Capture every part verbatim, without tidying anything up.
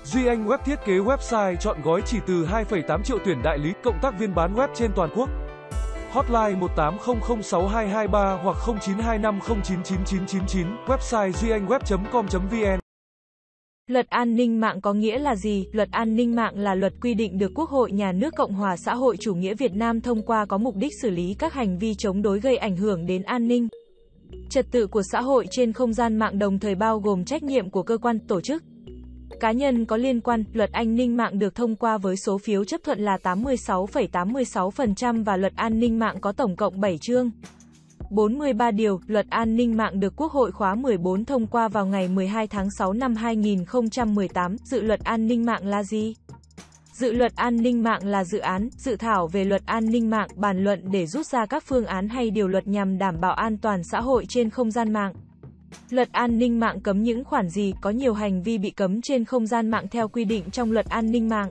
Duy Anh Web thiết kế website chọn gói chỉ từ hai phẩy tám triệu tuyển đại lý, cộng tác viên bán web trên toàn quốc. Hotline một tám không không sáu hai hai ba hoặc không chín hai năm không chín chín chín chín chín, website duy anh web chấm com chấm vn. Luật an ninh mạng có nghĩa là gì? Luật an ninh mạng là luật quy định được Quốc hội Nhà nước Cộng hòa xã hội chủ nghĩa Việt Nam thông qua, có mục đích xử lý các hành vi chống đối gây ảnh hưởng đến an ninh, trật tự của xã hội trên không gian mạng, đồng thời bao gồm trách nhiệm của cơ quan, tổ chức, cá nhân có liên quan. Luật an ninh mạng được thông qua với số phiếu chấp thuận là tám mươi sáu phẩy tám mươi sáu phần trăm và luật an ninh mạng có tổng cộng bảy chương, bốn mươi ba điều. Luật an ninh mạng được Quốc hội khóa mười bốn thông qua vào ngày mười hai tháng sáu năm hai nghìn không trăm mười tám. Dự luật an ninh mạng là gì? Dự luật an ninh mạng là dự án, dự thảo về luật an ninh mạng, bàn luận để rút ra các phương án hay điều luật nhằm đảm bảo an toàn xã hội trên không gian mạng. Luật an ninh mạng cấm những khoản gì? Có nhiều hành vi bị cấm trên không gian mạng theo quy định trong luật an ninh mạng,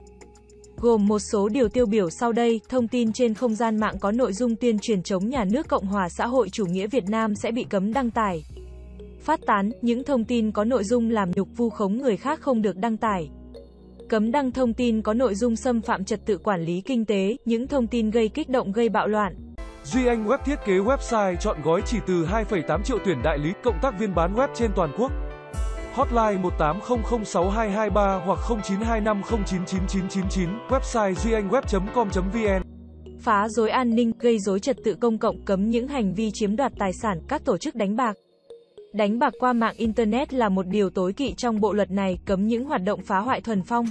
gồm một số điều tiêu biểu sau đây. Thông tin trên không gian mạng có nội dung tuyên truyền chống nhà nước Cộng hòa xã hội chủ nghĩa Việt Nam sẽ bị cấm đăng tải, phát tán. Những thông tin có nội dung làm nhục, vu khống người khác không được đăng tải. Cấm đăng thông tin có nội dung xâm phạm trật tự quản lý kinh tế, những thông tin gây kích động, gây bạo loạn. Duy Anh Web thiết kế website chọn gói chỉ từ hai phẩy tám triệu tuyển đại lý, cộng tác viên bán web trên toàn quốc. Hotline một tám không không sáu hai hai ba hoặc không chín hai năm không chín chín chín chín chín, website duy anh web chấm com chấm vn. Phá rối an ninh, gây rối trật tự công cộng, cấm những hành vi chiếm đoạt tài sản, các tổ chức đánh bạc. Đánh bạc qua mạng Internet là một điều tối kỵ trong bộ luật này, cấm những hoạt động phá hoại thuần phong,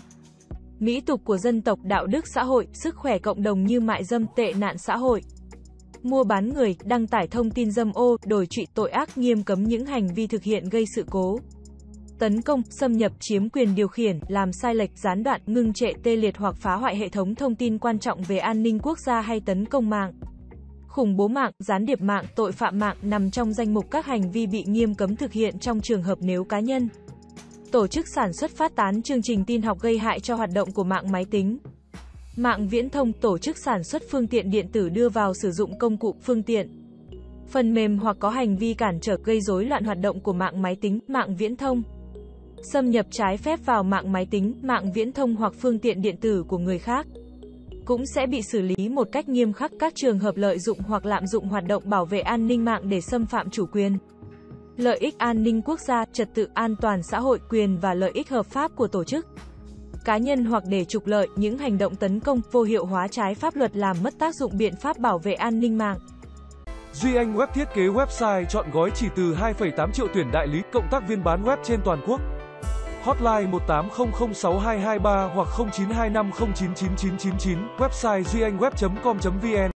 mỹ tục của dân tộc, đạo đức xã hội, sức khỏe cộng đồng như mại dâm, tệ nạn xã hội, mua bán người, đăng tải thông tin dâm ô, đồi trụy, tội ác. Nghiêm cấm những hành vi thực hiện gây sự cố, tấn công, xâm nhập, chiếm quyền điều khiển, làm sai lệch, gián đoạn, ngưng trệ, tê liệt hoặc phá hoại hệ thống thông tin quan trọng về an ninh quốc gia hay tấn công mạng, khủng bố mạng, gián điệp mạng, tội phạm mạng nằm trong danh mục các hành vi bị nghiêm cấm thực hiện trong trường hợp nếu cá nhân, tổ chức sản xuất phát tán chương trình tin học gây hại cho hoạt động của mạng máy tính, mạng viễn thông, tổ chức sản xuất phương tiện điện tử đưa vào sử dụng công cụ, phương tiện, phần mềm hoặc có hành vi cản trở, gây rối loạn hoạt động của mạng máy tính, mạng viễn thông, xâm nhập trái phép vào mạng máy tính, mạng viễn thông hoặc phương tiện điện tử của người khác, cũng sẽ bị xử lý một cách nghiêm khắc. Các trường hợp lợi dụng hoặc lạm dụng hoạt động bảo vệ an ninh mạng để xâm phạm chủ quyền, lợi ích an ninh quốc gia, trật tự an toàn xã hội, quyền và lợi ích hợp pháp của tổ chức, cá nhân hoặc để trục lợi, những hành động tấn công, vô hiệu hóa trái pháp luật làm mất tác dụng biện pháp bảo vệ an ninh mạng. Duy Anh Web thiết kế website chọn gói chỉ từ hai phẩy tám triệu tuyển đại lý, cộng tác viên bán web trên toàn quốc. Hotline một tám không không sáu hai hai ba hoặc không chín hai năm không chín chín chín chín chín, website duy anh web chấm com chấm vn.